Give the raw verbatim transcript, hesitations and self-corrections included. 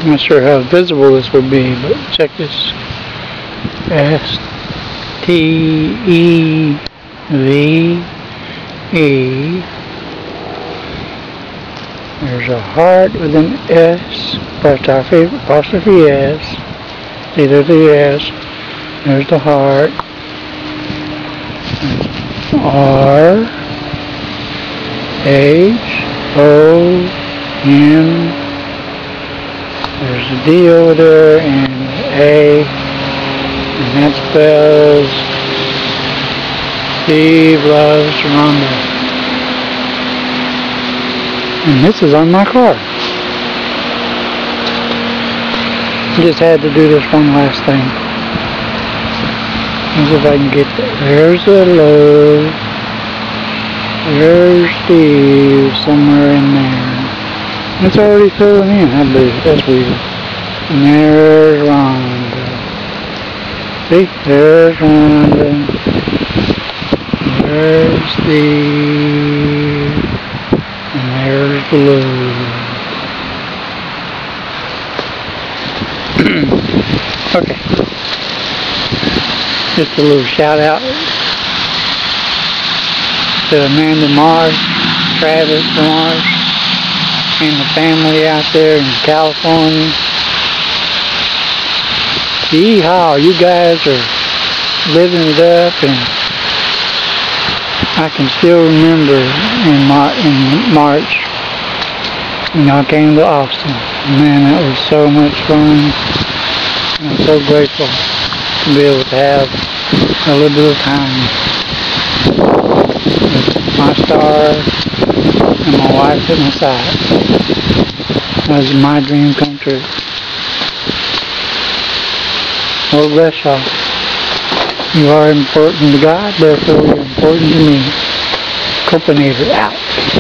I'm not sure how visible this would be, but check this. S T E V E. There's a heart with an S, apostrophe, apostrophe S. See, there's the S. There's the heart. R H O N. There's a D over there and A, and that spells Steve loves Rhonda. And this is on my car. Just had to do this one last thing. Let's see if I can get there. There's the love. There's Steve somewhere in there. It's already filling in, I believe. That's weird. And there's Rhonda. See? There's Rhonda. There's Steve. And there's the love. Okay. Just a little shout out to Amanda Marsh, Travis Marsh, and the family out there in California. Yeehaw, you guys are living it up, and I can still remember in, Mar in March, you know, I came to Austin. Man, that was so much fun. I'm so grateful to be able to have a little bit of time with my star and my wife at my side. That was my dream come true. Lord bless y'all. You are important to God, therefore you're important to me. Copenator out.